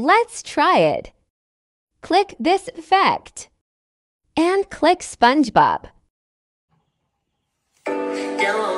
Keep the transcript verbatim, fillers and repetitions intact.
Let's try it. Click this effect. And click SpongeBob. Yellow